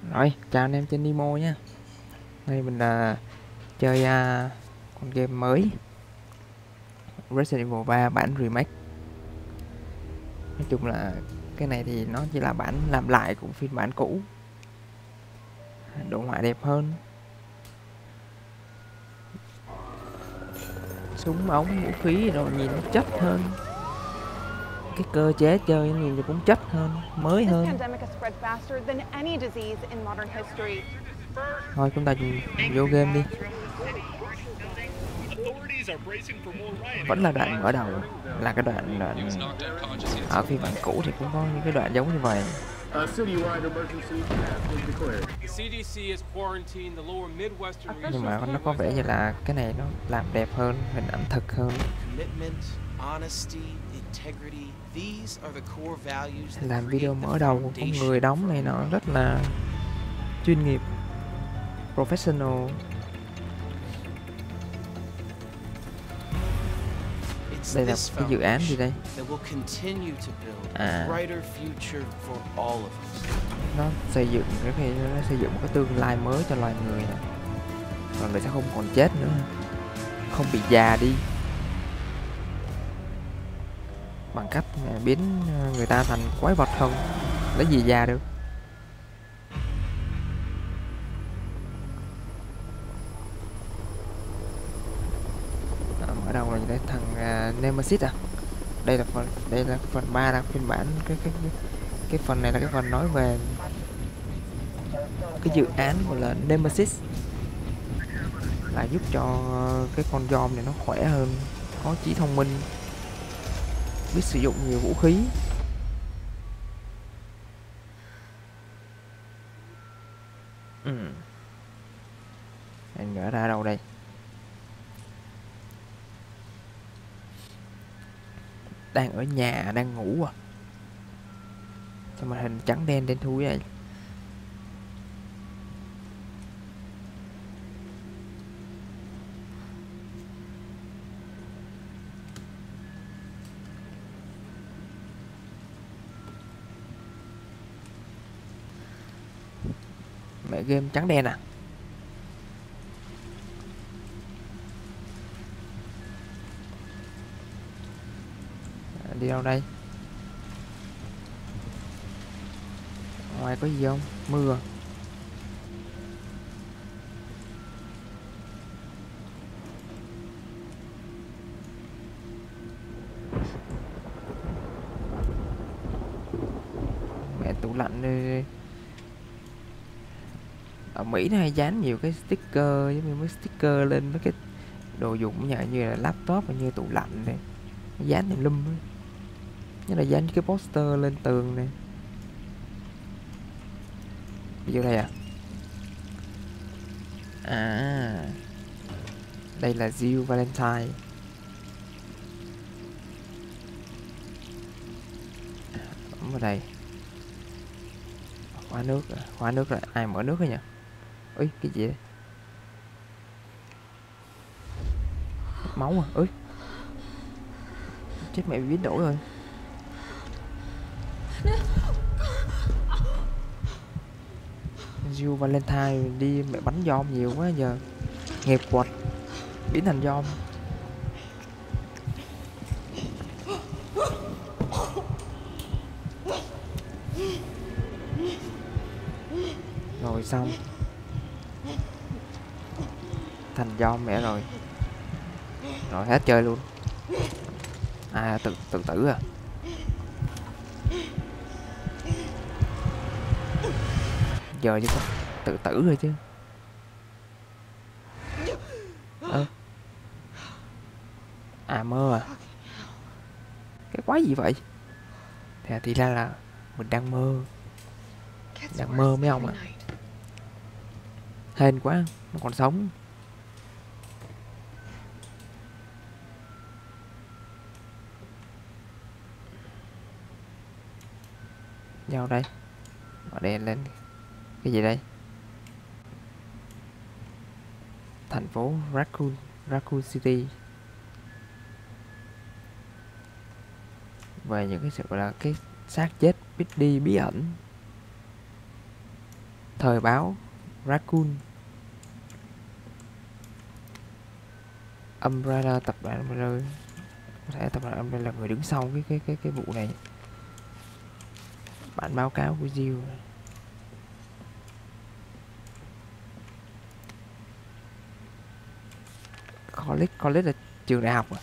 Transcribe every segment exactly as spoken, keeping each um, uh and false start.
Rồi, chào anh em trên Nemo nha. Đây mình là chơi uh, con game mới Resident Evil ba bản remake. Nói chung là cái này thì nó chỉ là bản làm lại của phiên bản cũ. Đồ họa đẹp hơn, súng ống vũ khí rồi nhìn nó chất hơn, cái cơ chế chơi nhìn cũng chất hơn, mới hơn. Thôi chúng ta vô game đi. Vẫn là đoạn mở đầu, là cái đoạn, đoạn ở phiên bản cũ thì cũng có những cái đoạn giống như vậy. Nhưng mà nó có vẻ như là cái này nó làm đẹp hơn, hình ảnh thực hơn. Làm video mở đầu có người đóng này nó rất là chuyên nghiệp, professional. Đây là cái dự án gì đây? À, nó xây dựng cái này, nó xây dựng một cái tương lai mới cho loài người này. Rồi người sẽ không còn chết nữa, không bị già đi bằng cách biến người ta thành quái vật không, lấy gì già được. Ở đâu rồi đây, thằng uh, Nemesis à? Đây là phần đây là phần ba, là phiên bản cái cái cái cái phần này là cái phần nói về cái dự án gọi là Nemesis, là giúp cho cái con Zom này nó khỏe hơn, có trí thông minh, biết sử dụng nhiều vũ khí. Ừ. Anh gỡ ra đâu đây? Đang ở nhà, đang ngủ à? Sao màn hình trắng đen đen thui vậy? Mẹ game trắng đen à? Đi đâu đây? Ngoài có gì không? Mưa. Mẹ tủ lạnh đi. Ở Mỹ nó hay dán nhiều cái sticker, giống như mấy sticker lên mấy cái đồ dùng như, như là laptop và như tủ lạnh này, dán tùm lum, như là dán cái poster lên tường này. Vô đây à? À, đây là Jill Valentine. Ở đây khóa nước, khóa nước là ai mở nước đấy nhỉ? Ui, cái gì đấy? Máu à? Ui, chết mẹ, bị biến đổi rồi. Jill Valentine đi mẹ bắn Zom nhiều quá giờ, nghiệp quật biến thành Zom. Rồi xong, thành Zom mẹ rồi, rồi hết chơi luôn. À, tự tự tử à? Giờ chứ không tự tử rồi chứ. Ơ, à mơ à? Cái quái gì vậy? Thì, thì ra là mình đang mơ, đang mơ mấy ông ạ. À. Hên quá, nó còn sống. Vào đây, mở đèn lên. Cái gì đây? Thành phố Raccoon, Raccoon City. Về những cái sự gọi là cái xác chết biết đi bí ẩn. Thời báo Raccoon. Umbrella, tập đoàn Umbrella. Có thể tập đoàn Umbrella là người đứng sau cái cái cái cái vụ này. Bản báo cáo của Jill. College, college là trường đại học à?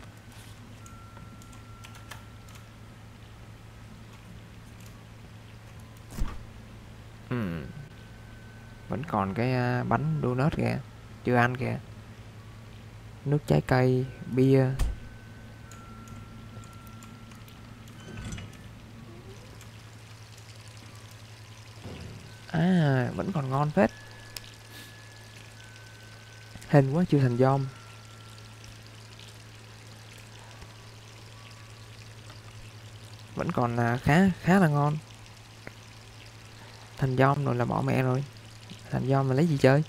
Ừ. Vẫn còn cái uh, bánh donut kìa, chưa ăn kìa. Nước trái cây, bia. À, vẫn còn ngon phết. Hên quá chưa thành dom. Vẫn còn uh, khá khá là ngon. Thành dom rồi là bỏ mẹ rồi. Thành dom mà lấy gì chơi?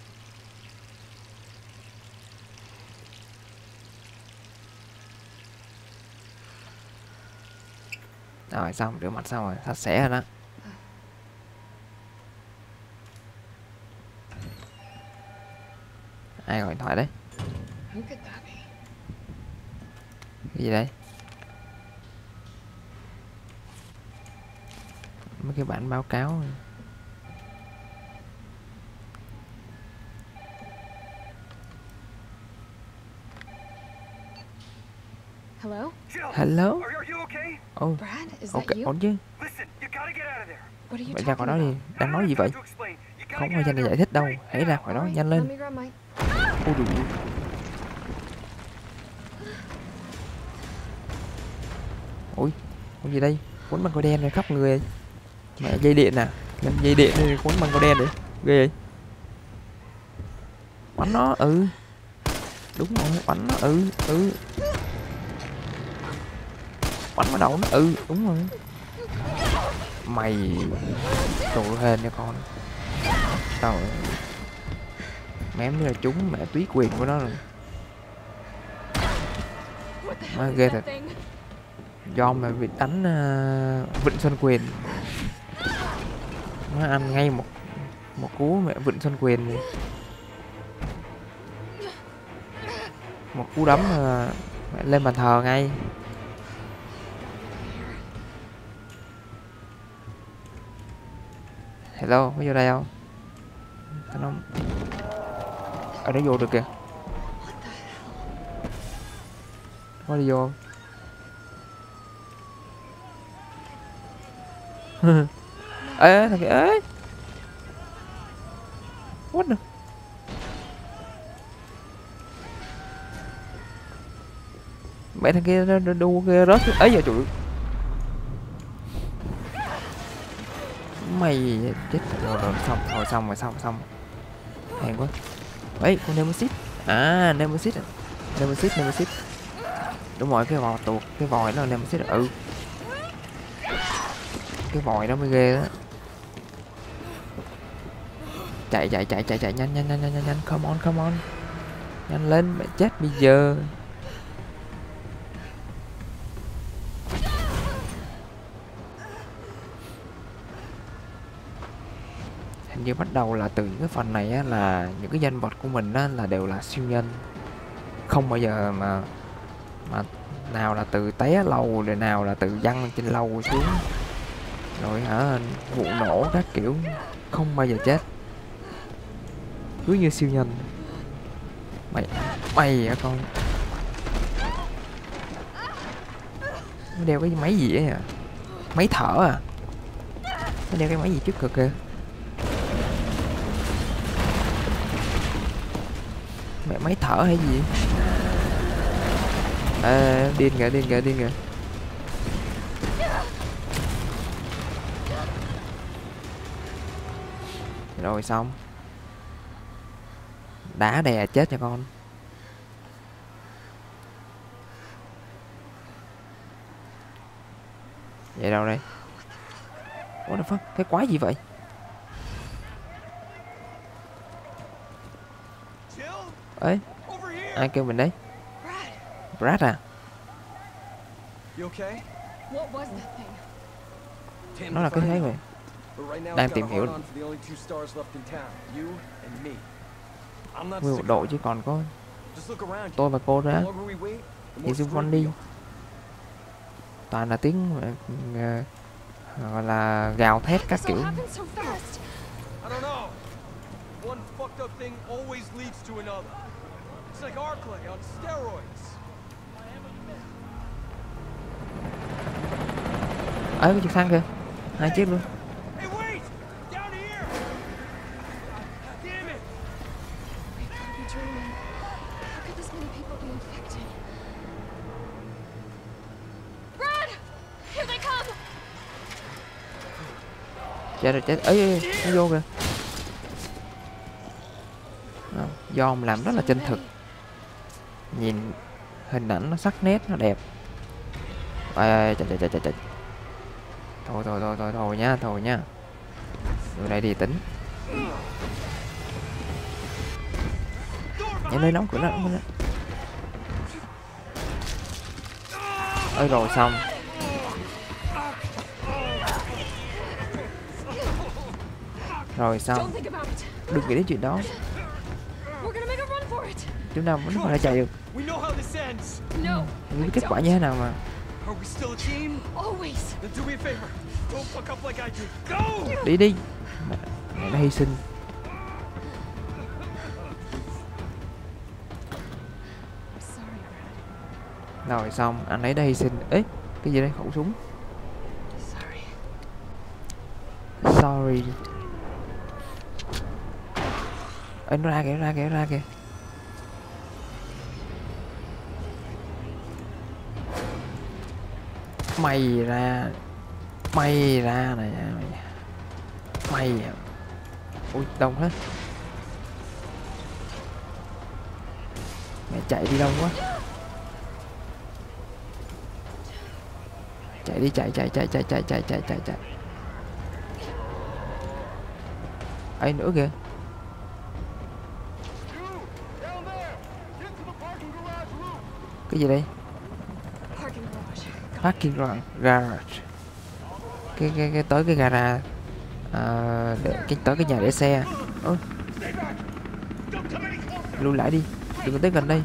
Rồi xong, rửa mặt xong rồi, sạch sẽ rồi đó. Ai gọi điện thoại đấy? Cái gì đấy? Mấy cái bản báo cáo. Hello? Hello? Oh, Brad, is ok, that you? ổn chứ? What are you Vậy ra khỏi đó talking đi, about? đang nói gì vậy? Không có dành để giải thích đâu, hãy ra khỏi đó, Alright, nhanh let lên. me grab my... Ôi đủ. Ôi, có gì đây? Cuốn băng cô đen này khắp người. Mẹ dây điện à? Lên dây điện đây cuốn băng cô đen đấy. Ghê vậy? Bắn nó, ừ. Đúng rồi, bắn nó, ừ, ừ. Bắn vào đầu nó, ừ, đúng rồi. Mày đồ hên nha con. Tao mém nữa là chúng mẹ túy quyền của nó rồi. Má ghê thật. Do mà bị đánh uh, Vịnh Xuân Quyền. Nó ăn ngay một một cú mẹ Vịnh Xuân Quyền này. Một cú đấm uh, mẹ lên bàn thờ ngay. Hello, có vô đây không? Nó... Ở đó vô được kìa. Có đi vô không? Ê, thằng kia, ê. What the... Mẹ thằng kia đu kia rớt ấy giờ tụi. Mày chết rồi, rồi xong rồi xong rồi xong xong. Hèn quá. Ấy, con Nemesis. À, Nemesis. Nemesis, Nemesis. Đúng rồi, cái vòi tuột, cái vòi nó là Nemesis. Ừ. Cái vòi đó mới ghê đó. Chạy chạy chạy chạy chạy nhanh nhanh nhanh nhanh nhanh, come on come on. Nhanh lên, mẹ chết bây giờ. Hình như bắt đầu là từ những cái phần này á, là những cái nhân vật của mình á, là đều là siêu nhân. Không bao giờ mà mà nào là từ té lầu, rồi nào là từ văng trên lầu xuống, rồi hả vụ nổ các kiểu, không bao giờ chết, cứ như siêu nhân. Mày mày hả con? Nó đeo cái máy gì ấy à? Máy thở à? Nó đeo cái máy gì trước cực kìa. Mẹ máy thở hay gì? À, điên kìa, điên kìa, điên kìa. Rồi xong. Đá đè chết cho con. Vậy đâu đây? What the fuck? Cái quái gì vậy? Ấy, ai kêu mình đấy? Brad à? Nó là cái thế vậy? đang tìm hiểu nguyên một đội chứ còn có tôi và cô ra. Nhìn xung quanh đi, toàn là tiếng uh, gọi là gào thét các kiểu. Ấy, có trực thăng kìa, hai chiếc luôn. Chết rồi, chết. Ấy, nó vô kìa. Do làm rất là chân thực, nhìn hình ảnh nó sắc nét, nó đẹp. Ê, trời, trời, trời, trời. Thôi thôi thôi thôi thôi nhá, thôi nhá. Từ đây đi tính. Nhảy lên, đóng cửa nó. Ơi rồi xong. Rồi xong. Đừng nghĩ đến chuyện đó. Chúng ta vẫn phải chạy được. Không biết kết quả như thế nào mà. Đi đi. Mẹ, mẹ đã hy sinh. Rồi xong, anh ấy đã hy sinh. Ê, cái gì đây? Khẩu súng. Sorry. Ê, nó ra kìa, nó ra kìa, nó ra kìa. Mày ra. Mày ra này. Mày. Ui, đông hết. Mẹ chạy đi đông quá. Chạy đi, chạy chạy chạy chạy chạy chạy chạy chạy chạy. Ấy nữa kìa. Cái gì đây? Parking garage. Cái cái cái tới cái gara. À, để, cái tới cái nhà để xe. Ơ. Lùi lại đi, đừng có tới gần đây.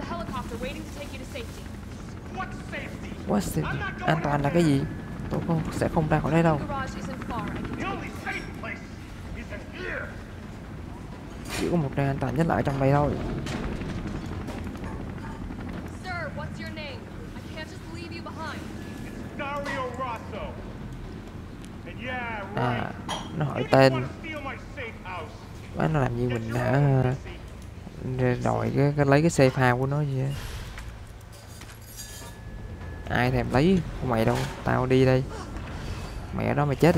What safety? An toàn là cái gì? Tôi không sẽ không ra khỏi đây đâu. Chỉ có một nơi an toàn nhất là ở trong đây thôi. À, nó hỏi tên. Má, nó làm như mình hả? Đòi cái, cái lấy cái safe house của nó gì á. Ai thèm lấy của mày đâu, tao đi đây. Mẹ đó mày chết đi.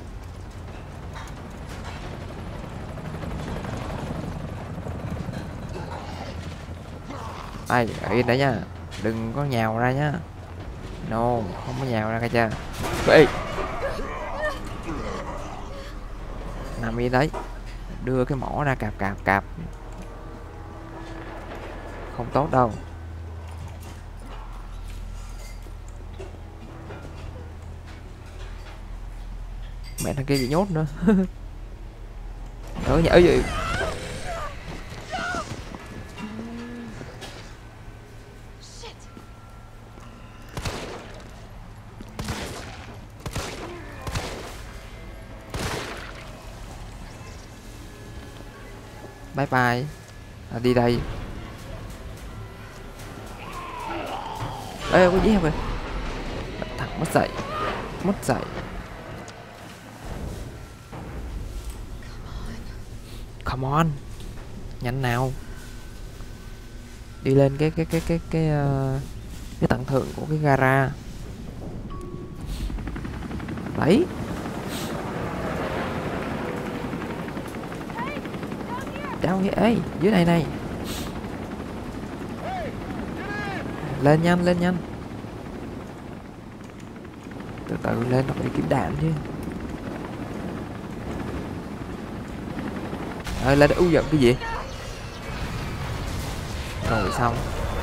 Ai, yên đấy nha, đừng có nhào ra nhá. No, không có nhào ra cái chưa. Ê, nằm yên đấy, đưa cái mỏ ra cạp cạp cạp. Không tốt đâu. Mẹ thằng kia bị nhốt nữa. Đỡ nhỡ gì. Bye bye. À, đi đây. Ê, có gì không vậy? Thằng mất dậy. Mất dậy. Come on. Nhanh nào. Đi lên cái cái cái cái cái uh, cái tầng thượng của cái gara. Đấy. Đâu vậy? Ê, dưới này này. Lên nhanh, lên nhanh. Từ từ lên, nó phải đi kiếm đạn chứ. Rồi lên, ui giận cái gì? Rồi xong.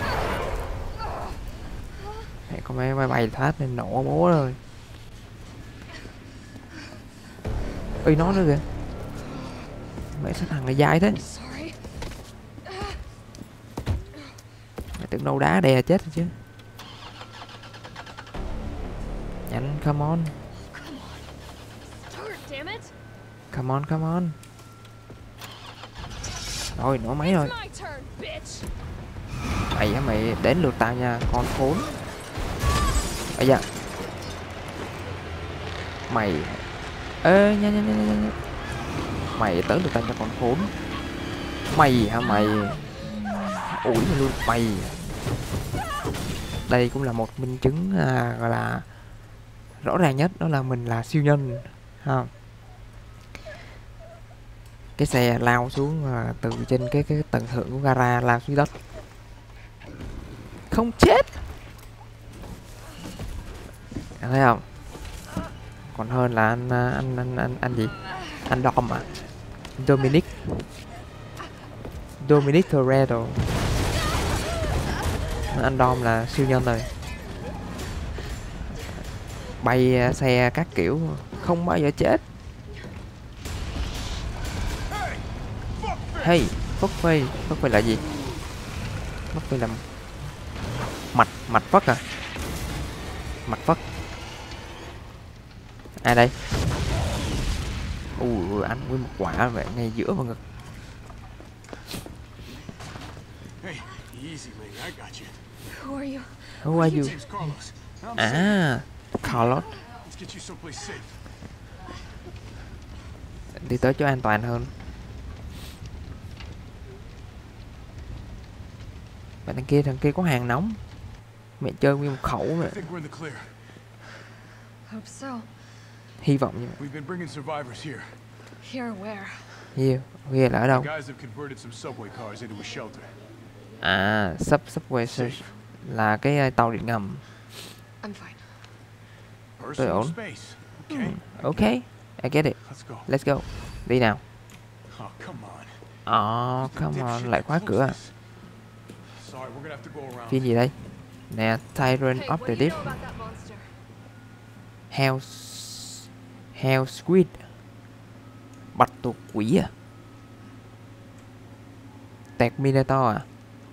Mẹ con máy bay bay thoát nên nổ bố rồi. Ơi nó nữa kìa. Mẹ sao thằng này dai thế. Sorry. Mẹ tưởng đâu đá đè chết rồi chứ. Nhanh, come on. Start, damn it. Come on, come on. Rồi, nổ máy rồi. It's my turn, bitch. Mày á, mày đến lượt tao nha, con khốn. Ây da. Mày. Ê, nha nha nha nha nha. Mày tới lượt tao cho con khốn. Mày hả mày? Ủi mày luôn, mày. Đây cũng là một minh chứng à, gọi là rõ ràng nhất, đó là mình là siêu nhân ha. Cái xe lao xuống à, từ trên cái cái tầng thượng của gara lao xuống đất, không chết. Anh thấy không? Còn hơn là anh anh anh anh anh gì? Anh Dom à? Dominic Dominic Toretto. Anh Dom là siêu nhân rồi. Bay xe các kiểu không bao giờ chết. Hey, fuck face, fuck face là gì? Fuck face là mạch mạch phất à? Mạch phất. Ai đây? Ui, anh với một quả vậy ngay giữa vào ngực. Who are you? Who are you? À, Carlos. Đi tới chỗ an toàn hơn. Bạn thằng kia, thằng kia có hàng nóng. Mẹ chơi nguyên một khẩu rồi. Hope so. Hy vọng như We've been bringing survivors here. Here where? Here, here là ở đâu? The guys have converted some subway cars into a shelter. À, sub subway search là cái uh, tàu điện ngầm. I'm fine. Personal ổn. space. Okay. Okay, I get it. Let's go. Let's go. Đi nào. Oh, come on. Oh, come on, lại khóa cửa à? Sorry, we're gonna have to go around. Phim gì đây? Nè, Tyrant Hey, of what the do you Deep. know about that monster? Hell Hell Squid. Bạch tuộc quỷ à? Tẹt Minotaur à?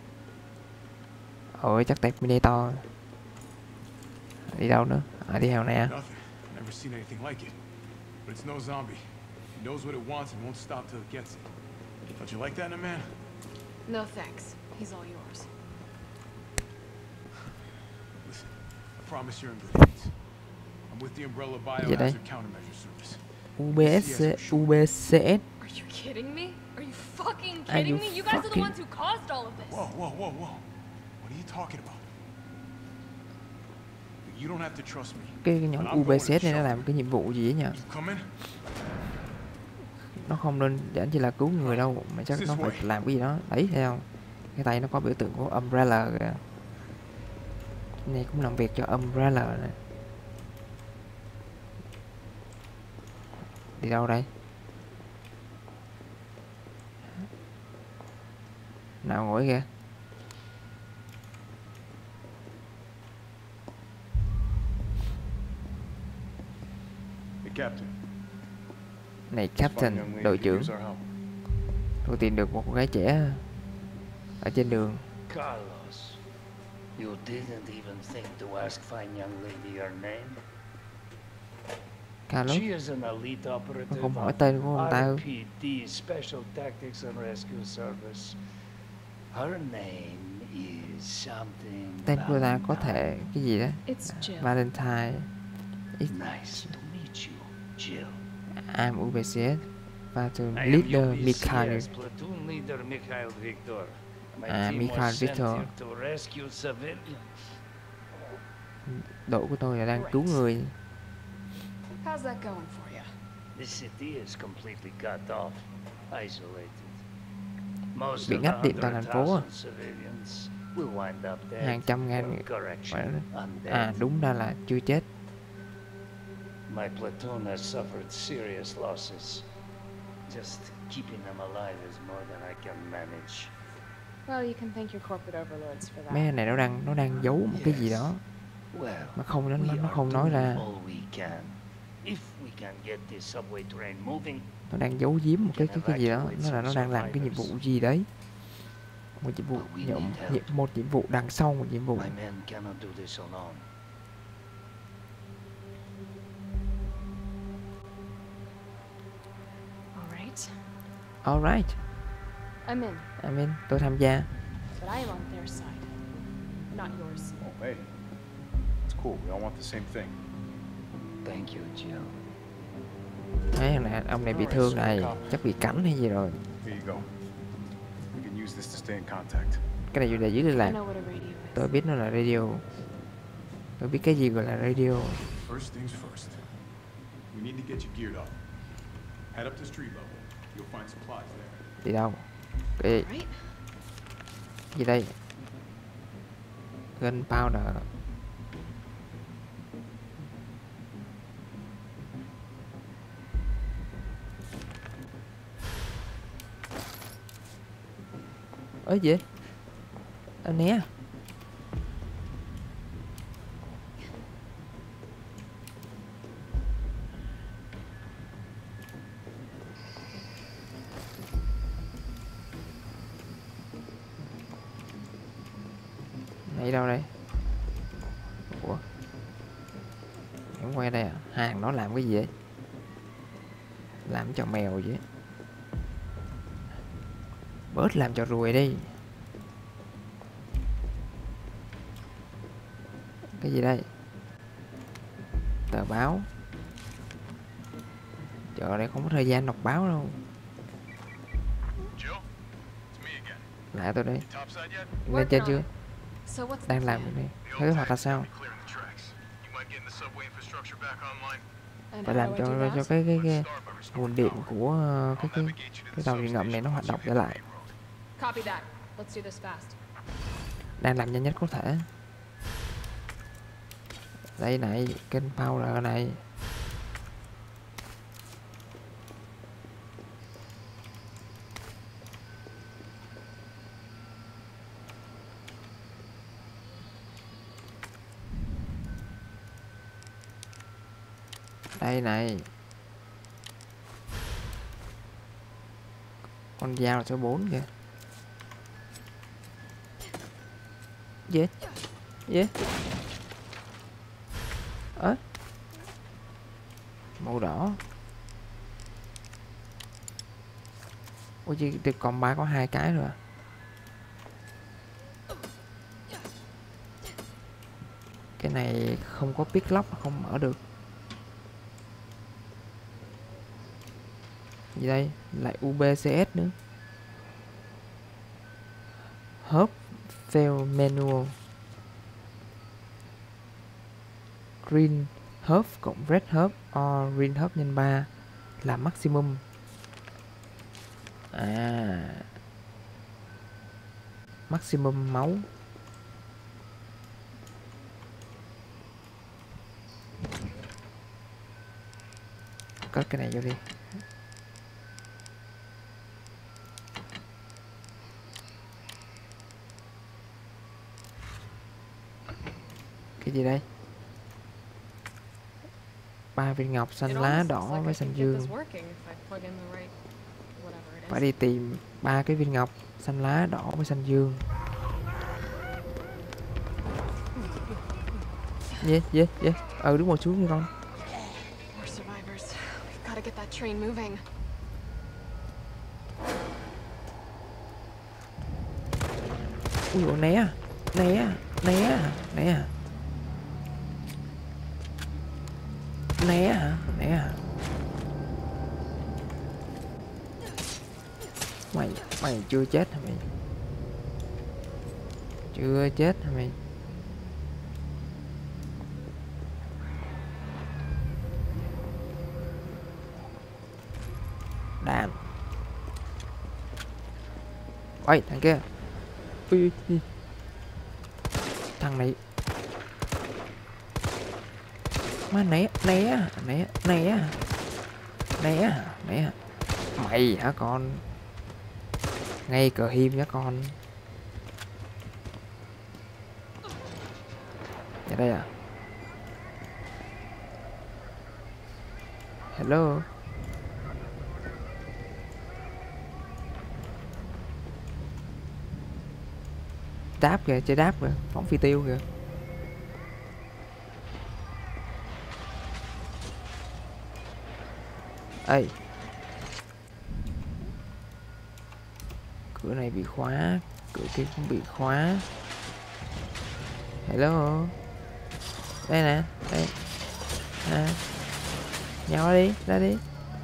Ôi chắc tẹt Minotaur. Đi đâu nữa? À, đi heo nè. Nothing. Never seen anything like it. But it's no zombie. It knows what it wants and won't stop till it gets it. Don't you like that in a man? No thanks. He's all yours. Listen, I promise you're in good hands. I'm with the Umbrella Biohazard Countermeasure Service. U B S U B C S. Are you kidding me? Are you fucking Are you kidding me? You guys are the fucking- ones who caused all of this. Whoa, whoa, whoa, whoa. What are you talking about? You don't have to trust me. Cái, cái nhóm U B C S này nó làm cái nhiệm vụ gì ấy nhỉ? You coming? Nó không đơn giản chỉ là cứu người đâu, mà chắc nó phải làm cái gì đó. Đấy, thấy không? Cái tay nó có biểu tượng của Umbrella kìa. Cái này cũng làm việc cho Umbrella này. Đi đâu đây? Nào ngồi kìa. Hey, Captain. Này Captain, đội trưởng. Tôi tìm được một cô gái trẻ ở trên đường. Carlos, you didn't even think to ask fine young lady her name? Carlos, She is an elite nó operative không hỏi of tên của ông ta. R P D Special Tactics and Rescue Service. Her name is something. Tên của ta có thể cái gì đó? It's Jill. Valentine. It's Nice to meet you, Jill. I'm U B C S. Và từ I am leader U B C Mikhail. S platoon leader Mikhail Victor. My À, team Mikhail was sent Victor. here to rescue civilians. Đội của tôi là đang cứu người. How's that going for you? The city is completely cut off, isolated. Most Bị of ngắt the điện toàn thành phố à? hundred thousand civilians will wind up dead. Hàng trăm ngàn Or người. correction, undead. À, đúng ra là chưa chết. My platoon has suffered serious losses. Just keeping them alive is more than I can manage. Well, you can thank your corporate overlords for Mấy that. anh này nó đang nó đang giấu một cái gì đó Well, mà không nó we nó are không nói doing ra. all we can. If we can get this subway train moving, Nó đang giấu giếm một cái cái cái gì đó, nó là nó đang làm cái nhiệm vụ gì đấy. Một nhiệm vụ nhiệm, nhiệm một nhiệm vụ đằng sau một nhiệm vụ. my men cannot do this alone. All right. Alright, I'm in, I mean, tôi tham gia. but I am on their side, not yours. Oh, hey. It's cool. We all want the same thing. Thank you, Jill. Đấy, thằng này, ông này bị thương này, chắc bị cắn hay gì rồi. Here you go. We can use this to stay in contact. Cái này là dưới liên I lạc. know what a radio is. Tôi biết nó là radio. Tôi biết cái gì gọi là radio. First things first. We need to get you geared up. Head up to street level. You'll find supplies there. Đi đâu? Cái Right? gì đây? Gunpowder. Ơ gì? Ờ né. Này đâu đây? Ủa? Em quay đây à? Hàng nó làm cái gì vậy? Làm cho mèo vậy? Bớt làm cho ruồi đi. Cái gì đây? Tờ báo. Chờ đây không có thời gian đọc báo đâu. Jill, it's me again. Lại tôi đây. Topside yet? Lên trên chưa? So what's the Đang làm plan? cái này. Kế hoạch là sao? Clearing the tracks. You might get the subway infrastructure back online. And Phải how làm do I cho do cho that? cái cái, cái Start by restoring nguồn điện power. của ờ, cái cái Navigate you to cái the tàu điện ngầm này nó substation hoạt once động you trở hit the lại. main road. Copy that. Let's do this fast. Đang làm nhanh nhất có thể. Đây này, kênh power này. Đây này. Con dao là số bốn kìa. Gì? Gì? Ơ? Màu đỏ. Ôi chứ từ còn ba có hai cái rồi à? Cái này không có pick lock, không mở được. Gì đây? Lại u bê xê ét nữa. Hub fail manual. Green hub cộng red hub or green hub nhân ba là maximum. À. Maximum máu. Cất cái này vô đi. Cái gì đây? Ba viên ngọc xanh It lá almost đỏ looks like I với can xanh get dương. this working if I plug in the right whatever it Phải is. đi tìm ba cái viên ngọc xanh lá đỏ với xanh dương. Gì? Gì? Gì? Ừ đúng một xuống đi con. We're survivors. We've got to get that train moving. Ui dồi, né à? Né à? Né à? Né à? Né hả? Né à? Mày, mày chưa chết hả mày? Chưa chết hả mày? Đàn. Ôi, thằng kia. Ui, ui. Thằng này. Má né, né, né, né. Né, né. Mày hả con? Ngay cờ hiêm nhá con. Ở đây à? Hello. Đáp kìa, chơi đáp kìa, phóng phi tiêu kìa. Ê, cửa này bị khóa, cửa kia cũng bị khóa. Hello. Đây nè, đây. À. Nhau đi, ra đi.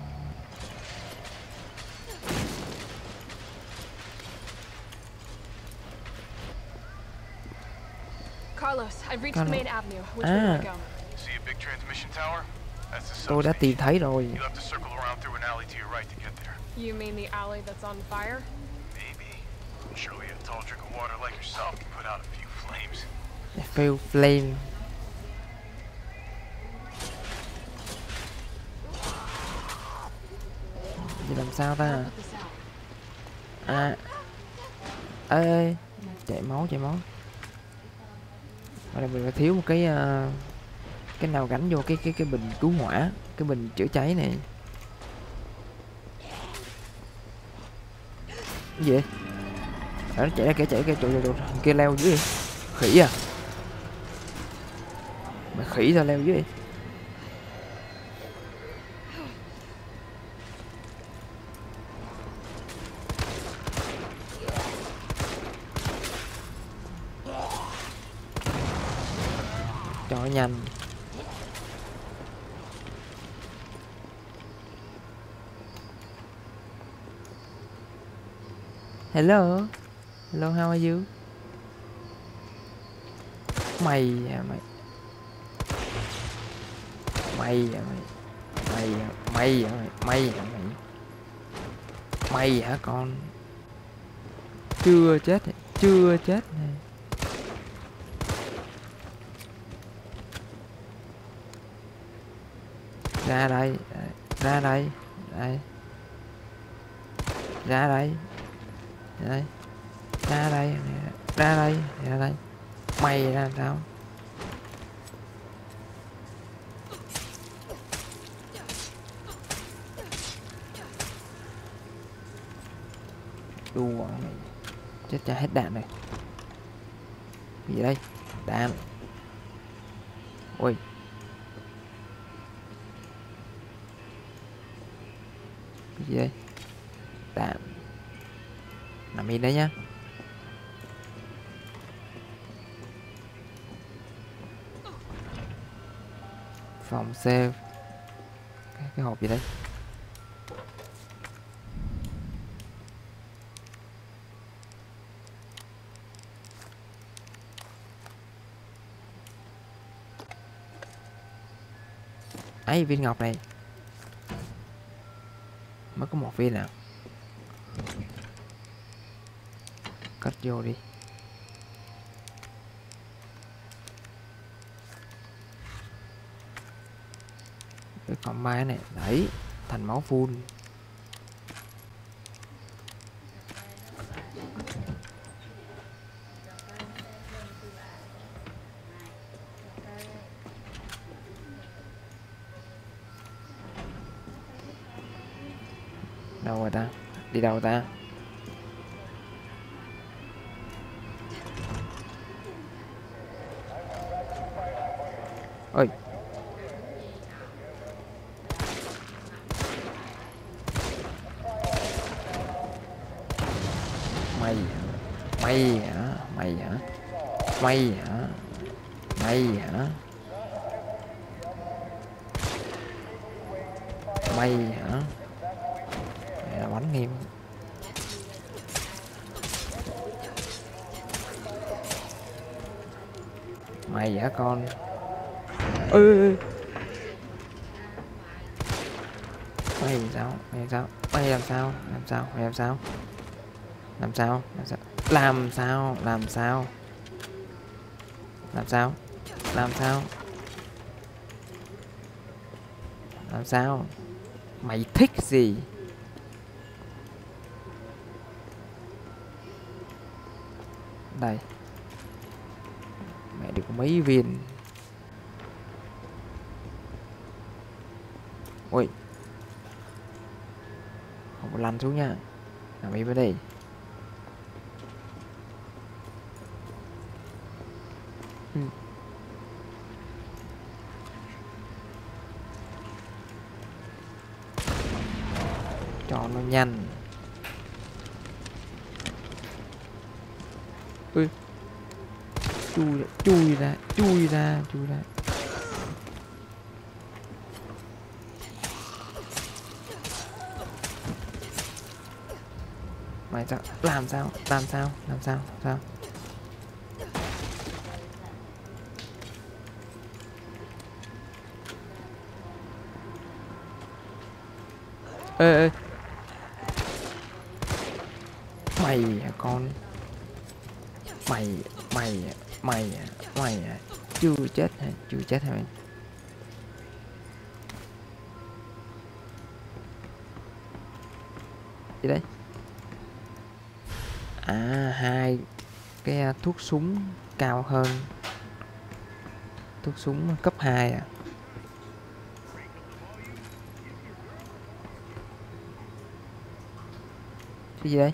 Carlos, I've reached the Carlos. main avenue. Which way do I À, go? See a big transmission tower? That's the tôi đã tìm substation. thấy rồi. You'll have to circle around through an alley to your right to get there. You mean the alley that's on fire? Maybe. Surely a tall drink of water like yourself can put out a few flames. Fail flame. Thì làm sao ta? Put this out. À. Ê, ê, chạy máu, chạy máu. Ở đây mình phải thiếu một cái uh, cái nào gắn vô cái cái cái bình cứu hỏa, cái bình chữa cháy này. Cái gì? Ở nó chạy ra kìa, chạy kìa, trời trời trời, kia leo dưới đi. Khỉ à? Mà khỉ sao leo dưới đi? Cho nó nhanh. Hello. Hello, how are you? Mày à mày. Mày à mày. Mày à mày à mày. Mày à mày. Mày hả con? Chưa chết, chưa chết này. Ra đây, ra đây, đây. Ra đây. Đây. Ra đây, ra đây, ra đây. Mày ra sao? Đùa mày. Chết cha hết đạn này. Cái gì đây? Đạn. Ôi. Cái gì đây? Đạn. Nằm yên đấy nhá. Phòng save. Cái, cái hộp gì đấy? Ấy, viên ngọc này mới có một viên nào. Cất vô đi. Cái con ma này đấy thành máu full. Đâu rồi ta? Đi đâu ta? Ôi. Mày mày hả? Mày hả? Mày hả? Mày hả? Mày hả? Mày là bắn nghiêm. Mày hả con? Ê, mày làm sao? Mày làm sao? Mày làm sao? Làm sao? Mày làm sao? Làm sao? Làm sao? Làm sao? Làm sao? Làm sao? Làm sao? Làm sao? Mày thích gì? Đây. Mẹ được có mấy viên. Ui, không có lăn xuống nha, làm gì bên đây. Ừ. Cho nó nhanh. Ui, chui ra, chui ra, chui ra, chui ra. Mày sao, làm sao, làm sao, làm sao, làm sao. Ê, ê. Mày à con. Mày, mày, mày, mày chưa chết hả, chưa chết hả mày. Gì đấy? À, hai cái thuốc súng cao hơn. Thuốc súng cấp hai à. Cái gì đây?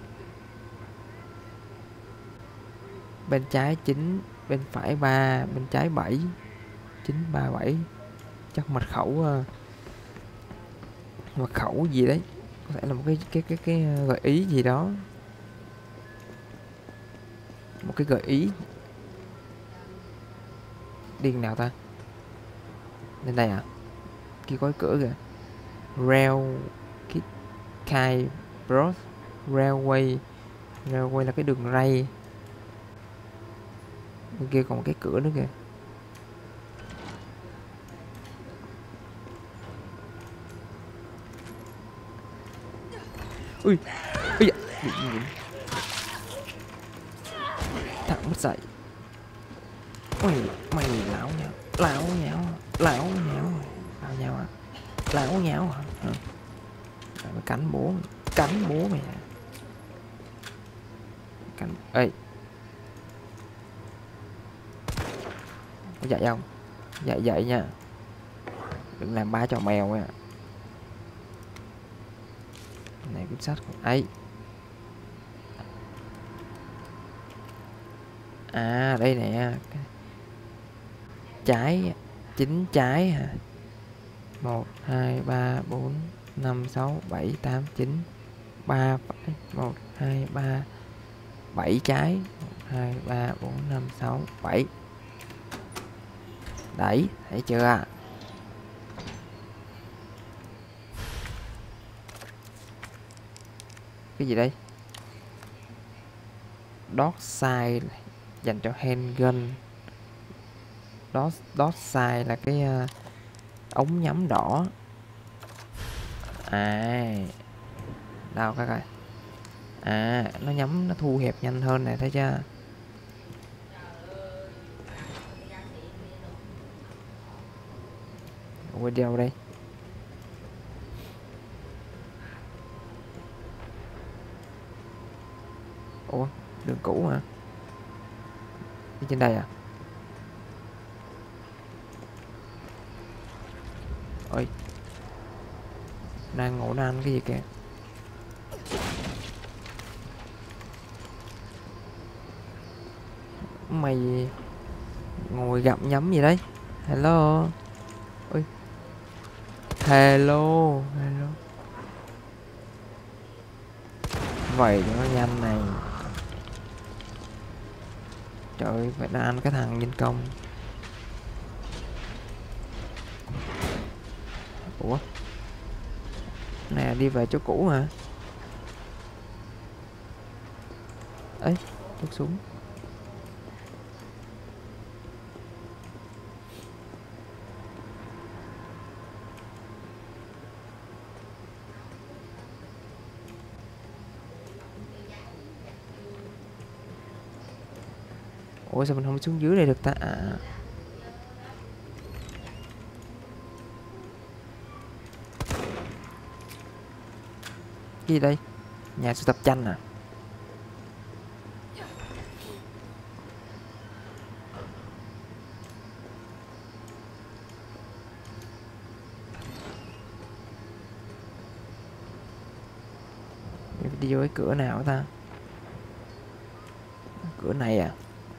Bên trái chín, bên phải ba, bên trái bảy. chín ba bảy. Chắc mật khẩu uh, mật khẩu gì đấy. Có thể là một cái cái cái cái gợi ý gì đó. Một cái gợi ý. Điên nào ta? Lên đây à? Kia có cái cửa kìa. Rail Kai Bros Railway. Railway là cái đường ray. Bên kia còn một cái cửa nữa kìa. Ui, ui da. Thằng mất dậy. Ui, mày lão nháo, lão nháo, lão nháo, lão nháo à, lão nháo hả? À. Mày cắn bố, cắn bố mày à. Cắn, ê. Có dậy không? Dậy dậy nha. Đừng làm ba trò mèo nha. Này cũng sát không? Ấy. À đây nè. Trái, chín trái hả? một, hai, ba, bốn, năm, sáu, bảy, tám, chín. ba, một, hai, ba, bảy trái. một, hai, ba, bốn, năm, sáu, bảy. Đẩy, thấy chưa? Cái gì đây? Dot side dành cho handgun. Dot, dot side là cái uh, ống nhắm đỏ. À, đâu các bạn. À, nó nhắm nó thu hẹp nhanh hơn này, thấy chưa? Ủa đi đâu đây? Ủa, đường cũ hả? Đi trên đây à? Ôi, đang ngủ đang cái gì kìa? Mày ngồi gặm nhấm gì đấy? Hello. Ôi. Hello, hello. Vậy cho nó nhanh này. Trời ơi, phải đã ăn cái thằng nhân công. Ủa? Nè, đi về chỗ cũ hả? Ấy, thuốc súng. Ủa sao mình không xuống dưới đây được ta? À. Cái gì đây? Nhà sưu tập tranh à? đi vô cái cửa nào ta? Cửa này à?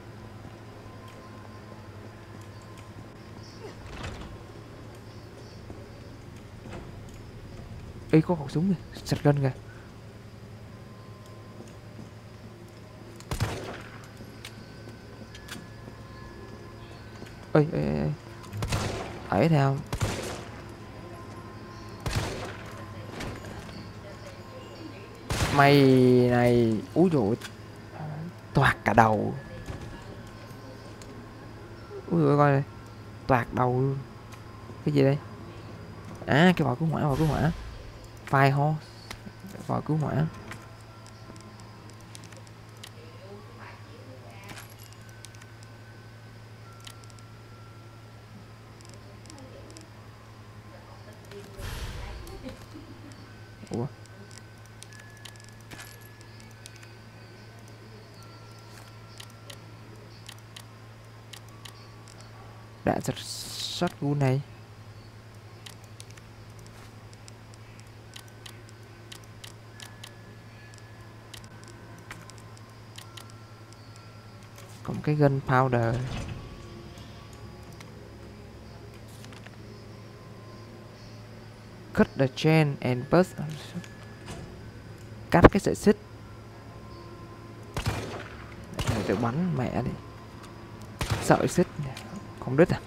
Ê, có khẩu súng kìa, shotgun kìa. Ê, ê, ê. Ấy theo. Mày này, úi dồi, toạc cả đầu. Úi dồi, coi này, toạc đầu luôn. Cái gì đây? À, cái vỏ cứu hỏa, vỏ cứu hỏa. Fire hose, vỏ cứu hỏa. Ủa? Đã giật shotgun này. Còn cái gunpowder. Cut the chain and burst. Cắt cái sợi xích. Để tự bắn mẹ đi. Sợi xích không đứt à?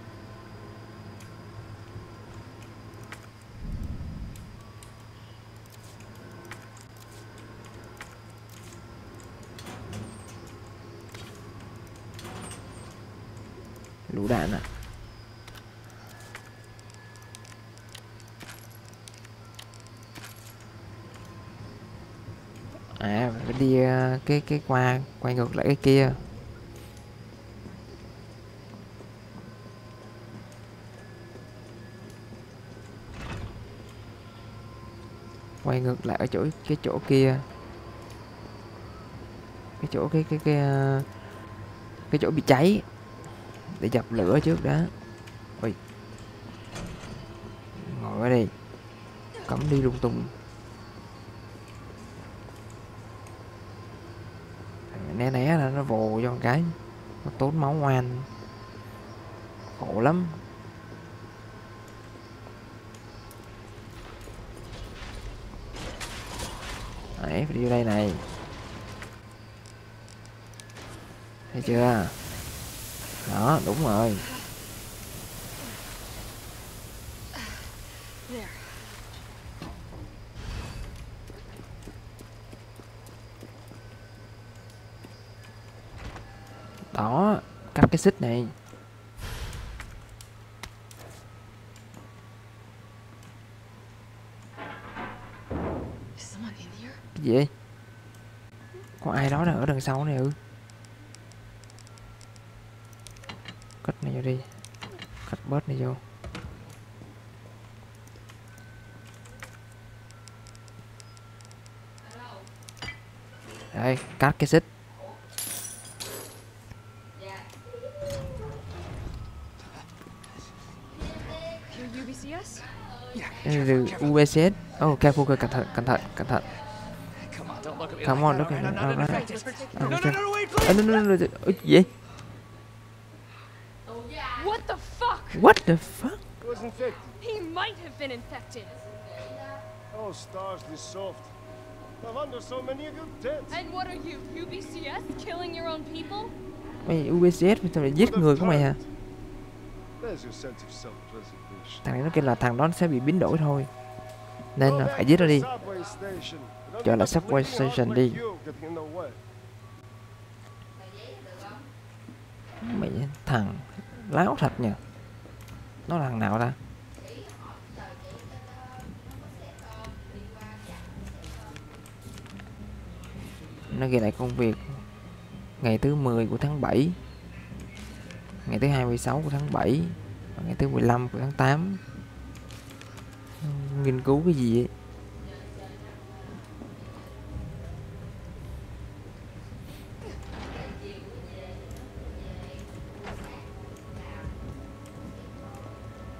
Lũ đạn à? À, phải đi uh, cái cái qua quay ngược lại cái kia. Quay ngược lại ở chỗ cái chỗ kia. Cái chỗ cái cái cái uh, cái chỗ bị cháy để dập lửa trước đó. Ui. Ngồi ở đây. Cấm đi lung tung. Né né là nó vồ cho một cái. Nó tốn máu oan. Khổ lắm. Đấy, phải đi vô đây này. Thấy chưa? Đó, đúng rồi. Đó, cắt cái xích này. Cái gì vậy? Có ai đó đang ở đằng sau này ư? Cất này vô đi. Cất bớt này vô. Đây, cắt cái xích. u bê xê ét. Oh, careful, cẩn thận, cẩn thận, cẩn thận. Come on, look at it. All right. No, no, no, no, no, no. Ôi, gì vậy? What the fuck? What the fuck? He was infected. He might have been infected. Oh, stars, this soft. No wonder so many of you dead. And what are you, U B C S, killing your own people? Mày u bê xê ét, mày sao mày giết người của mày hả? There's your sense of self-preservation. Thằng này nó kêu là thằng đó sẽ bị biến đổi thôi. Nên là phải giết nó đi. Trở lại subway station đi. Mày thằng láo thật nhỉ. Nó là thằng nào ta? Nó ghi lại công việc ngày thứ mười của tháng bảy, ngày thứ hai mươi sáu của tháng bảy và ngày thứ mười lăm của tháng tám. Nghiên cứu cái gì vậy?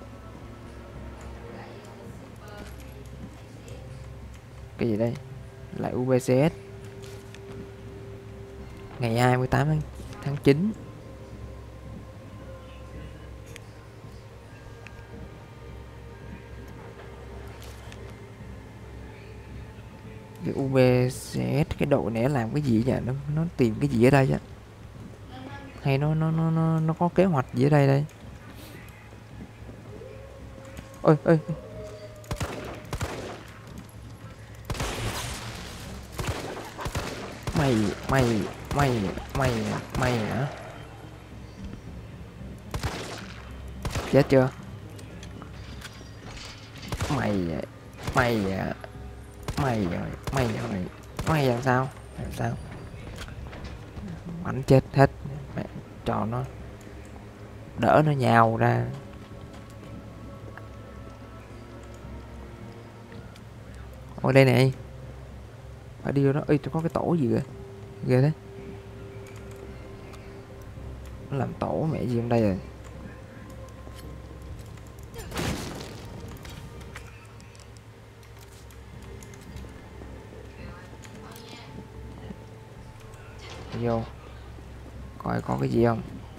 Cái gì đây? lại u bê xê ét ngày hai mươi tám tháng chín. Cái u bê xê ét cái đội này làm cái gì vậy? Nó nó tìm cái gì ở đây á? Hay nó nó nó nó nó có kế hoạch gì ở đây đây? Ôi ôi. Mày mày mày mày mày hả? Chết chưa? Mày mày mày rồi mày rồi mày làm sao làm sao bắn chết hết mẹ, cho nó đỡ nó nhào ra. Ở đây này phải đi vô đó. Ê, tôi có cái tổ gì kìa, ghê đấy. Nó làm tổ mẹ gì trong đây rồi. Vô coi có cái gì không.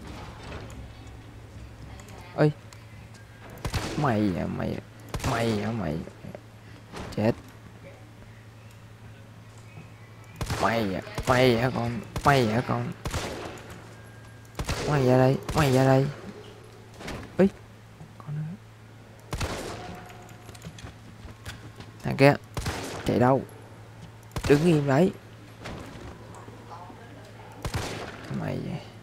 Ơi mày à, mày mày hả mày chết. Mày à, mày hả con mày hả con mày ra đây mày ra đây. Ấy con thằng kia chạy đâu, đứng im đấy mày.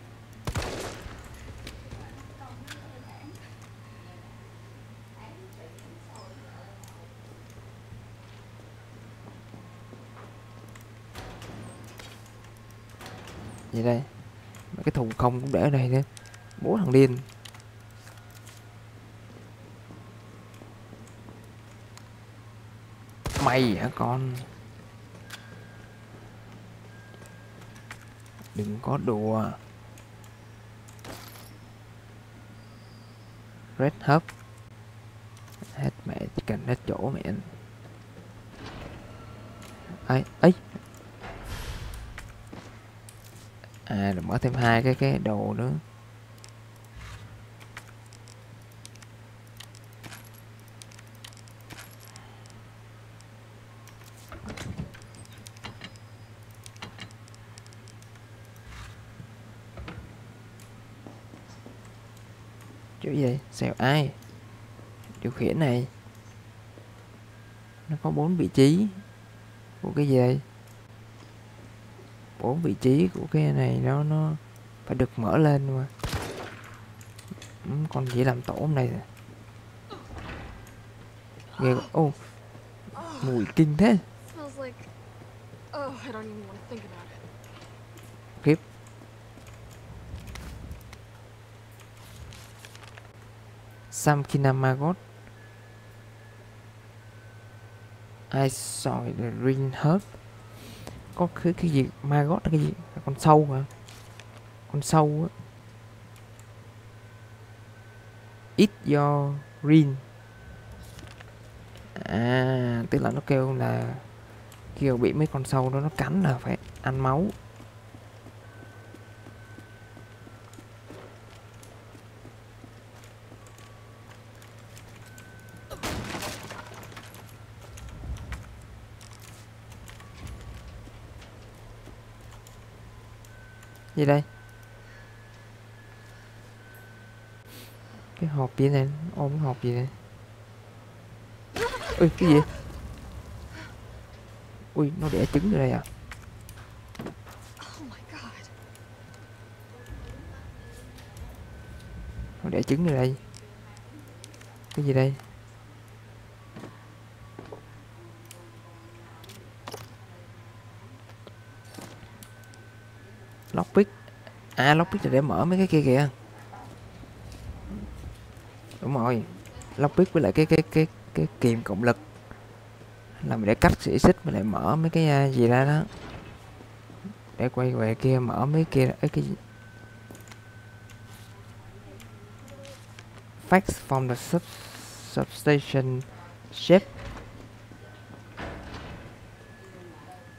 Gì đây? Mấy cái thùng không cũng để ở đây nữa. Bố thằng điên. Mày hả con? Đừng có đùa. Red Hub hết mẹ, chỉ cần hết chỗ mẹ. Ai ấy à, được mở thêm hai cái cái đồ nữa. Chỗ gì vậy? Xèo ai? Điều khiển này nó có bốn vị trí của cái gì đây? Bốn vị trí của cái này nó nó phải được mở lên mà. Ừ, còn chỉ làm tổ này rồi. Ghê. Ô oh, mùi kinh thế. Smells like... Oh, I don't even want to think about it. Khiếp. Samkinamagot. I saw the green herb. Có cái, cái gì? Magot là cái gì? Là con sâu hả? Con sâu á. Eat your green. À, tức là nó kêu là kêu bị mấy con sâu đó nó cắn là phải ăn máu. Gì đây? Cái hộp gì này? Ôm cái hộp gì này? Ui, cái gì? Ui, nó đẻ trứng ở đây à? Oh my god. Nó đẻ trứng ở đây. Cái gì đây? Lockpick. À, lockpick là để mở mấy cái kia kìa. Đúng rồi. Lockpick với lại cái cái cái cái kìm cộng lực làm để cắt xỉ xích với lại mở mấy cái uh, gì ra đó. Để quay về kia mở mấy kia ấy cái gì? Fax from the sub substation ship.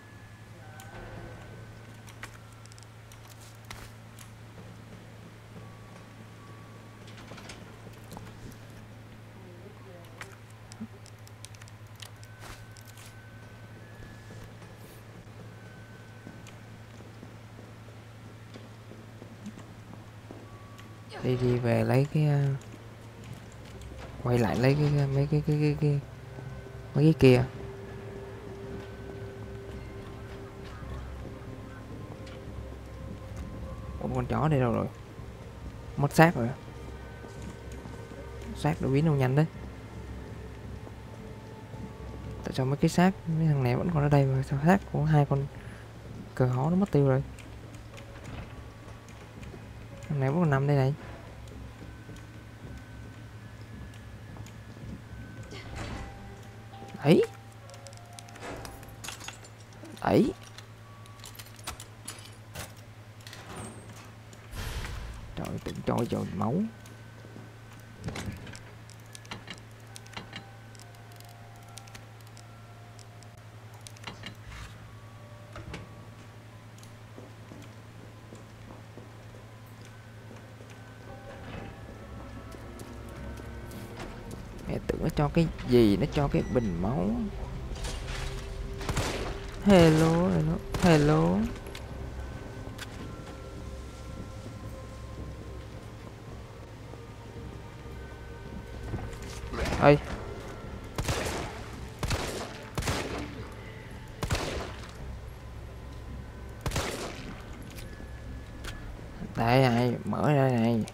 Đi đi về lấy cái uh, quay lại lấy cái uh, mấy cái cái cái, cái mấy cái kia. Ủa, con chó đây đâu rồi? Mất xác rồi. Xác nó biến đâu nhanh đấy. Tại sao mấy cái xác mấy thằng này vẫn còn ở đây mà sao xác của hai con cờ hó nó mất tiêu rồi? Thằng này vẫn còn nằm đây này. Đấy. Đấy. Trời ơi, tưởng trôi trời máu. Mẹ tưởng nó cho cái gì, nó cho cái bình máu. Hello, hello, hello. Ê. Đây này, mở ra này.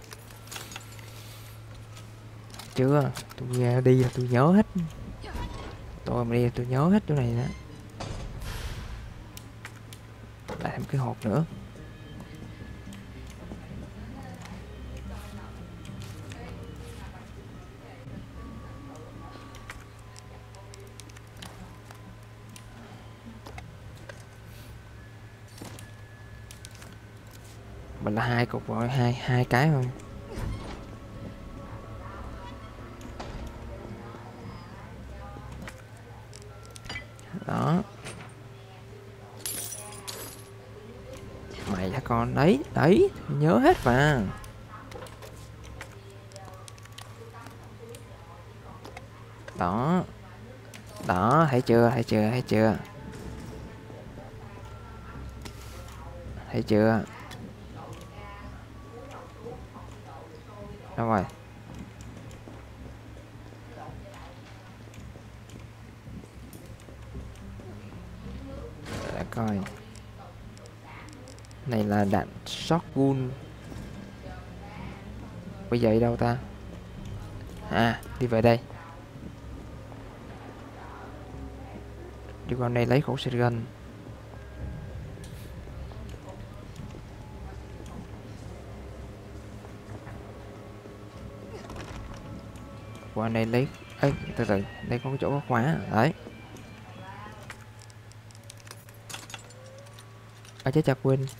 Chưa, tôi đi là tôi nhớ hết. Tôi mà đi là tôi nhớ hết chỗ này đó. Lại thêm cái hộp nữa. Mình là hai cục rồi, hai hai cái thôi. Đó. Mày hả con? Đấy, đấy, nhớ hết mà. Đó. Đó, thấy chưa, thấy chưa, thấy chưa? Thấy chưa? Đâu rồi? Để coi. Này là đạn shotgun. Bây giờ đi đâu ta? À, đi về đây. Đi qua đây lấy khẩu shotgun. Qua đây lấy. Ê, từ từ, đây có cái chỗ có khóa. Đấy. À chết chặt, quên.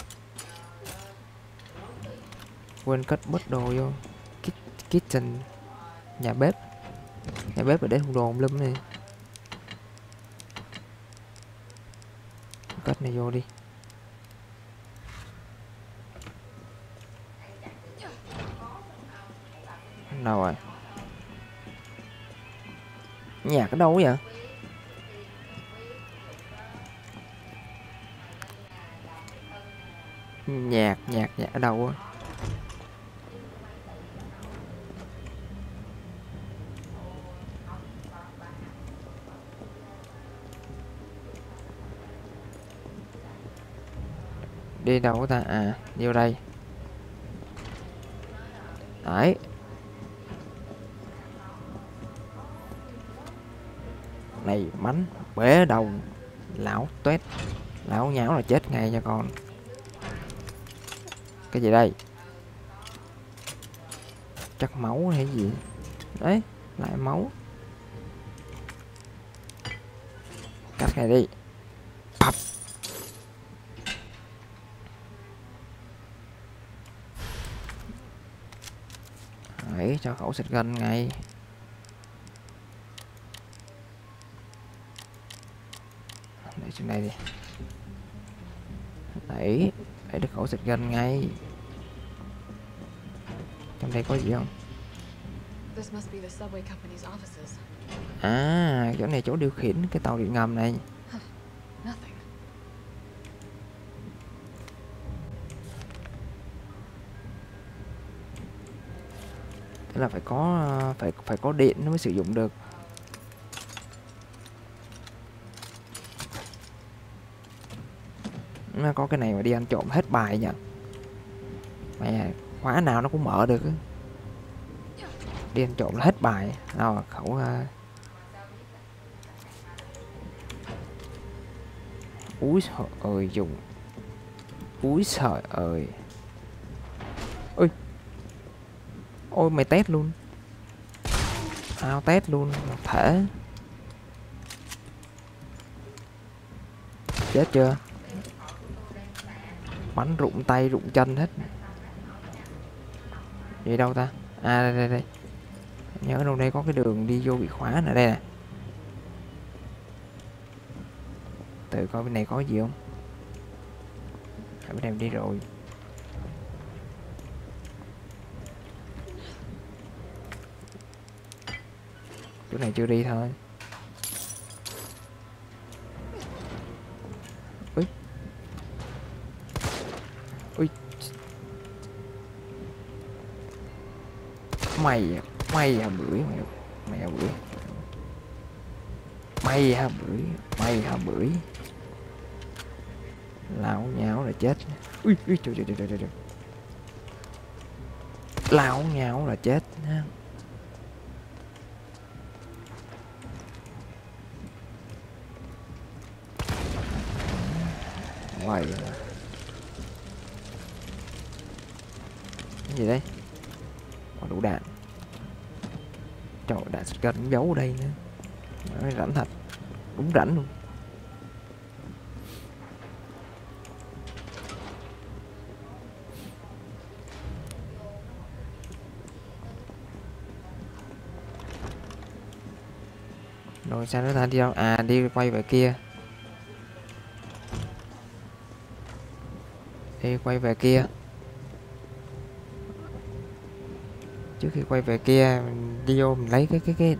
Quên cất bớt đồ vô kitchen, nhà bếp. Nhà bếp ở đây thùng đồ lum này. Cất này vô đi. Đâu rồi? Nhạc ở đâu vậy? Nhạc, nhạc, nhạc ở đâu á? Đi đâu ta? À, vô đây. Đấy. Này bánh bể đầu lão toét, lão nháo là chết ngay cho con. Cái gì đây? Chắc máu hay gì? Đấy, lại máu. Cắt này đi. Bập. Đấy, cho khẩu xịt gân ngay. Để trên đây đi. Đấy, để được khẩu xịt gân ngay. Trong đây có gì không? À, chỗ này chỗ điều khiển cái tàu điện ngầm này. Tức là phải có phải phải có điện nó mới sử dụng được. Nó có cái này mà đi ăn trộm hết bài nhỉ. Mẹ khóa nào nó cũng mở được. Đi ăn trộm là hết bài. Nào khẩu uh... úi trời ơi dùng. Úi trời ơi. Ôi. Ôi mày test luôn. Ao test luôn một thể. Chết chưa? Bắn rụng tay rụng chân hết. Vậy đâu ta? À đây đây đây. Nhớ đâu đây có cái đường đi vô bị khóa nè, đây nè. Tự coi bên này có gì không? À, bên này đi rồi. Chỗ này chưa đi thôi. Ui. Ui. Mày mày hả bưởi mày mày hả bưởi mày hả bưởi mày hả bưởi lão nháo là chết. Ui ui trời trời trời trời trời. Lão nháo là chết ha. Mày cái gì đấy? Còn đủ đạn. Trời, đạn shotgun giấu ở đây nữa. Nói rảnh thật. Đúng rảnh luôn. Rồi sao nữa ta, đi đâu? À đi quay về kia. Đi quay về kia. Trước khi quay về kia mình đi vô mình lấy cái cái cái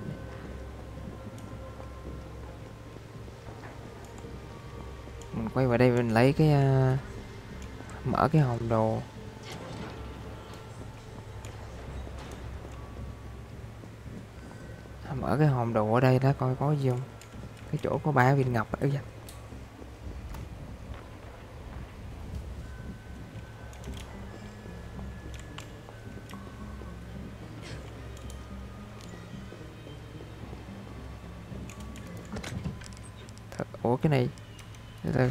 mình quay vào đây mình lấy cái uh, mở cái hòm đồ. Mở cái hòm đồ ở đây đó coi có gì không. Cái chỗ có ba viên ngọc ở vậy. Ủa cái này từ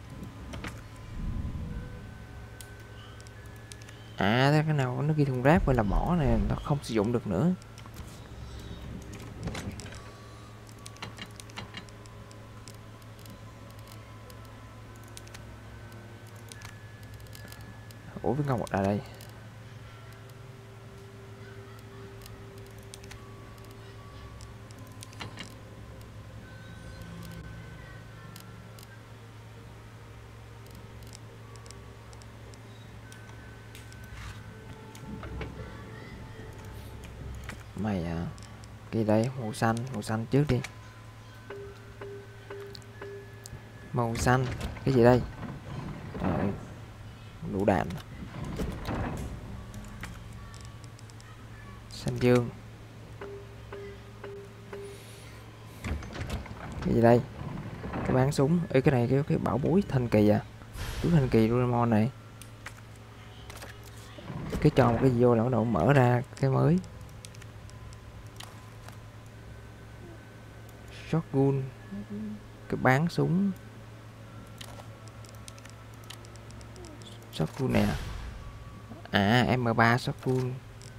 à cái nào nó ghi thùng rác vậy là bỏ này nó không sử dụng được nữa. Ủa với ngọc ở đây. Mày à, cái đây màu xanh, màu xanh trước đi. Màu xanh, cái gì đây? Rồi, đủ đạn. Xanh dương. Cái gì đây? Cái bán súng. Ê cái này cái cái bảo bối thần kỳ à. Túi thần kỳ Doraemon này. Cái cho một cái gì vô là bắt đầu mở ra cái mới. Shotgun. Cái bán súng. Shotgun nè. À M ba shotgun.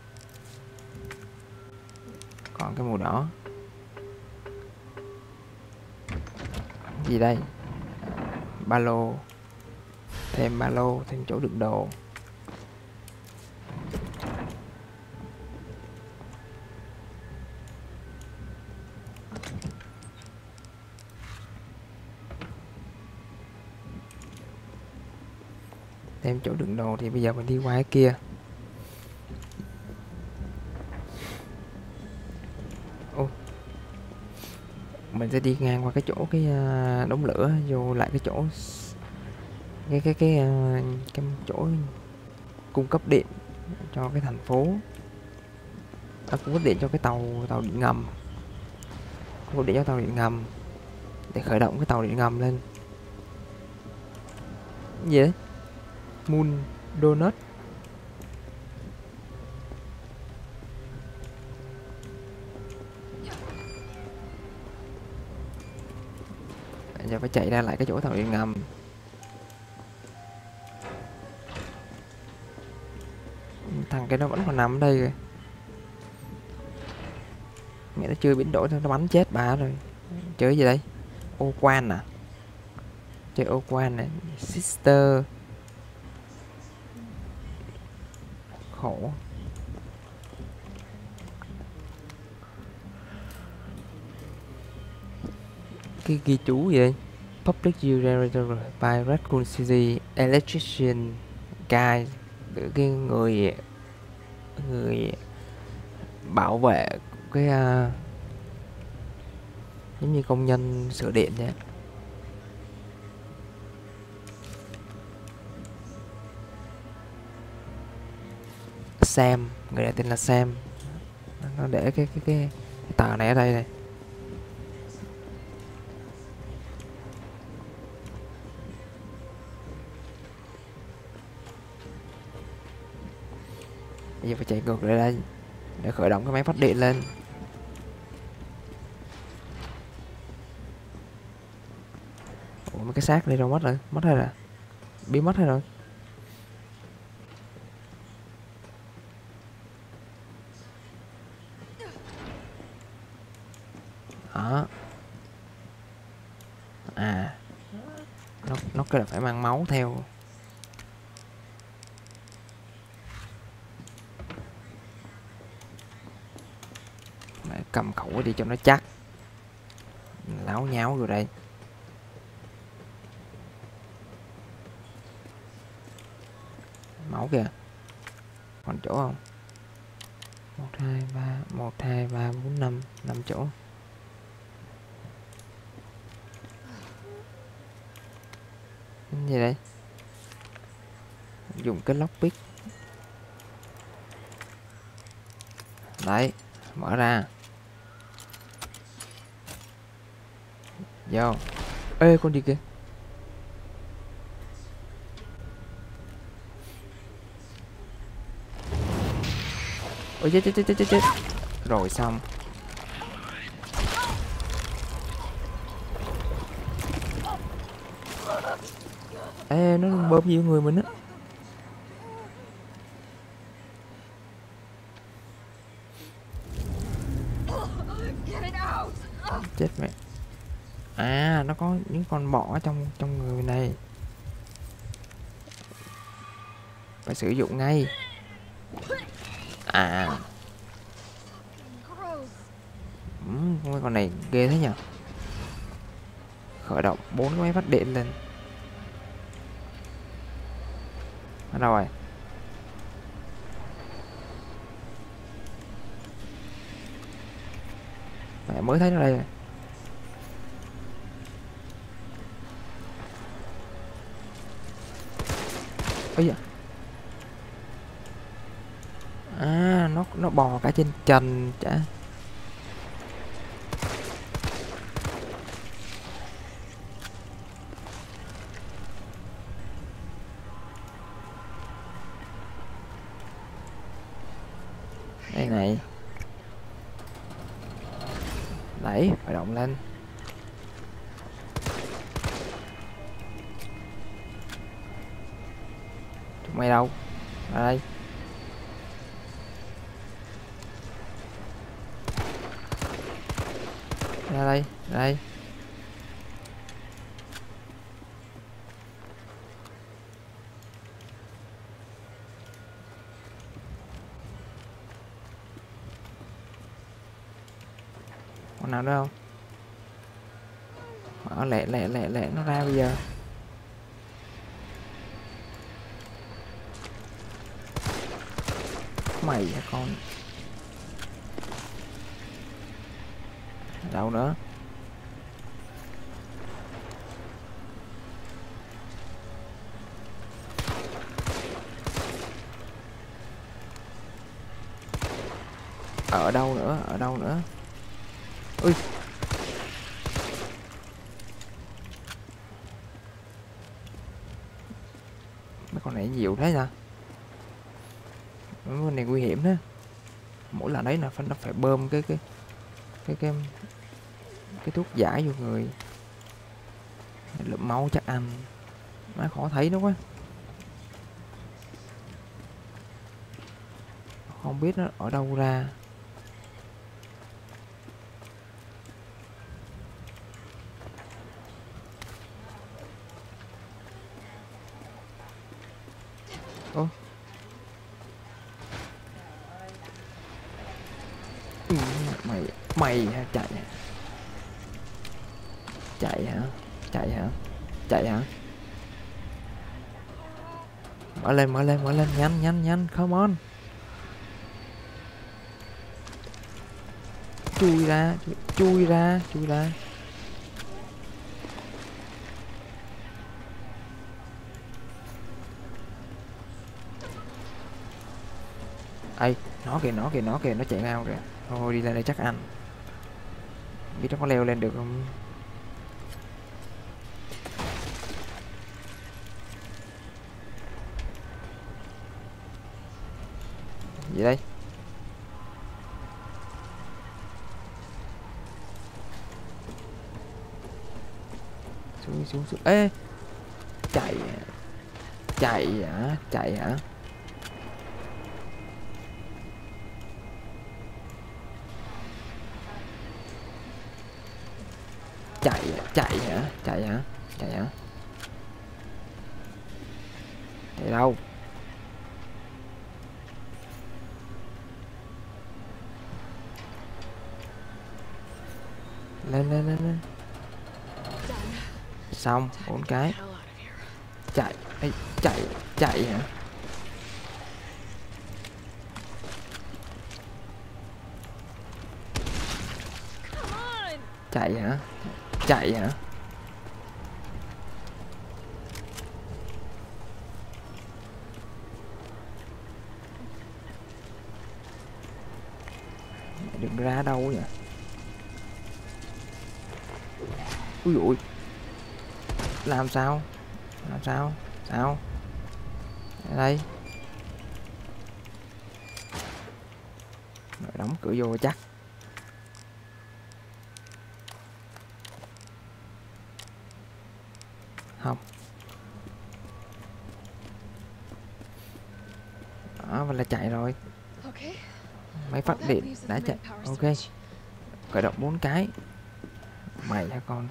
Còn cái màu đỏ. Cái gì đây? Ba lô. Thêm ba lô, thêm chỗ đựng đồ. Thêm chỗ đựng đồ thì bây giờ mình đi qua cái kia. Ô, mình sẽ đi ngang qua cái chỗ cái uh, đống lửa vô lại cái chỗ cái cái cái uh, cái chỗ cung cấp điện cho cái thành phố. À, cũng có điện cho cái tàu tàu điện ngầm, cũng có điện cho tàu điện ngầm để khởi động cái tàu điện ngầm lên. Cái gì đấy? Moon Donut. Giờ phải chạy ra lại cái chỗ tàu điện ngầm. Thằng cái nó vẫn còn nằm ở đây kìa. Mẹ nó chưa biến đổi nó bắn chết bà rồi. Chơi gì đây? Ô quan à? Chơi ô quan này. Sister. Khổ. Cái ghi chú gì đây? Public generator by Raccoon City electrician guy, cái người người bảo vệ cái uh, giống như công nhân sửa điện vậy. Sam, người này tên là Sam. Nó để cái cái cái, cái tờ này ở đây này. Bây giờ phải chạy ngược lại đây để khởi động cái máy phát điện lên. Ủa mấy cái xác đây đâu mất rồi? Mất hay là biến mất hay rồi? Đó. À, nó nó kêu là phải mang máu theo. Mày cầm khẩu đi cho nó chắc. Láo nháo rồi đây. Máu kìa. Còn chỗ không? Một hai ba, một hai ba bốn năm, năm chỗ. Cái gì đây? Dùng cái lockpick. Đấy, mở ra. Vô. Ê, con gì kìa? Ôi chết chết chết chết chết. Rồi xong. Ê, nó bơm nhiều người mình á. Chết mẹ. À, nó có những con bọ trong trong người này. Phải sử dụng ngay. À. Ừ, con này ghê thế nhỉ. Khởi động bốn cái máy phát điện lên. Ở đâu rồi? Mẹ mới thấy nó đây rồi. Ây da. À, nó nó bò cả trên trần chả. Đây này. Đấy, phải động lên. Chúng mày đâu? Ra đây. Ra đây, ra đây. Con nào nữa không? Mở lẹ lẹ lẹ lẹ nó ra bây giờ. Mày hả con? Đâu nữa? Ở đâu nữa, ở đâu nữa? Ui. Mấy con này nhiều thế nha. Mấy con này nguy hiểm đó. Mỗi lần đấy là phải nó phải bơm cái cái cái cái cái thuốc giải vô người. Lượng máu chắc ăn. Má khó thấy nó quá. Không biết nó ở đâu ra. Ô. Ừ, mày mày hả? Chạy hả? Chạy hả? Chạy hả? Chạy hả? Mở lên, mở lên, mở lên, nhanh nhanh nhanh, come on. Chui ra, chui, chui ra, chui ra. Ê, nó kìa, nó kìa, nó kìa, nó chạy mau kìa. Thôi đi lên đây chắc ăn. Biết nó có leo lên được không? Gì đây? Xuống xuống xuống. Ê, chạy chạy hả? Chạy hả? Chạy chạy hả? Chạy hả? Chạy hả? Chạy đâu? Lên lên lên lên. Xong bốn cái. Chạy. Ê, chạy chạy hả? Chạy hả? Chạy hả? Đừng ra đâu nhỉ? Ui dụi. Làm sao? Làm sao? Sao? Ở đây. Rồi đóng cửa vô chắc. Không. Đó, vậy là chạy rồi. Máy phát điện đã chạy. Ok. Khởi động bốn cái. Mày hả con?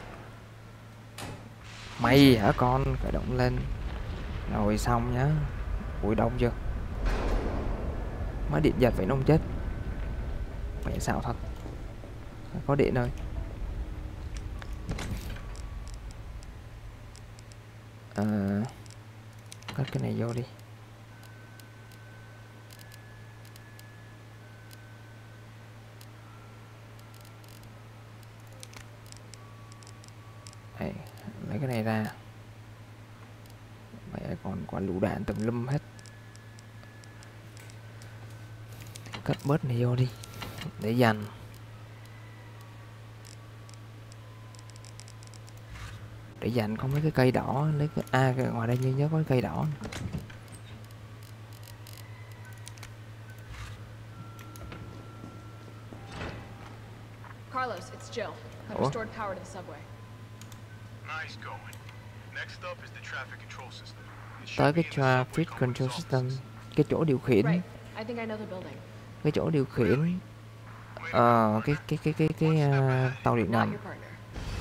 Mày hả con? Khởi động lên. Rồi xong nhá. Ui đông chưa? Máy điện giật vậy nó không chết. Phải sao thật. Có điện rồi. À, cất cái này vô đi. Đây, lấy cái này ra. Vậy còn quả lựu đạn tùm lum hết. Cất bớt này vô đi để dành. Để dành có mấy cái cây đỏ. Lấy cái a à, ngoài đây như nhớ có cái cây đỏ. Carlos, it's Jill. I've Ủa? restored power to the subway. Nice going. Next up is the traffic control system. It Tới should be cái in the traffic subway control company's system. offices. Cái chỗ điều khiển. Right. I think I know the building. Cái chỗ điều khiển. Ờ, cái cái cái cái cái uh, tàu điện Not ngầm. your partner.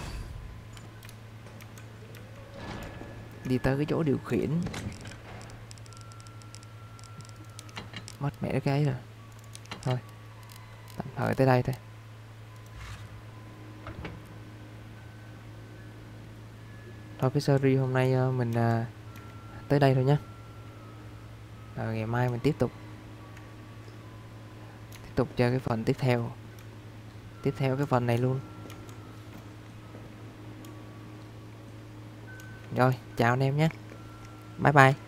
Đi tới cái chỗ điều khiển. Mất mẹ cái ấy rồi. Thôi. Tạm thời tới đây thôi. Thôi cái series hôm nay uh, mình uh, tới đây thôi nhé. Rồi ngày mai mình tiếp tục tiếp tục chơi cái phần tiếp theo. Tiếp theo cái phần này luôn. Rồi, chào anh em nhé. Bye bye.